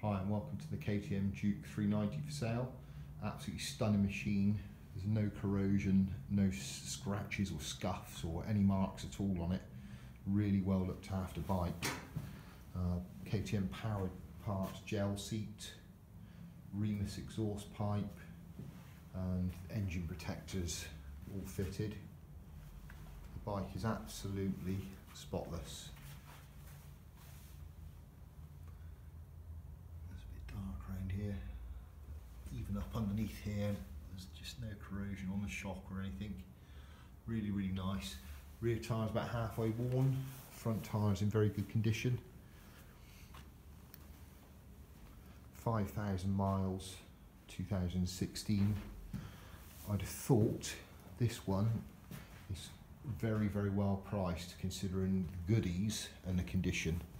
Hi and welcome to the KTM Duke 390 for sale. Absolutely stunning machine. There's no corrosion, no scratches or scuffs or any marks at all on it. Really well looked after bike. KTM powered parts, gel seat, Remus exhaust pipe and engine protectors all fitted. The bike is absolutely spotless. Dark around here, even up underneath here there's just no corrosion on the shock or anything. Really nice. Rear tyres about halfway worn, front tyres in very good condition. 5,000 miles, 2016. I'd have thought this one is very well priced considering the goodies and the condition.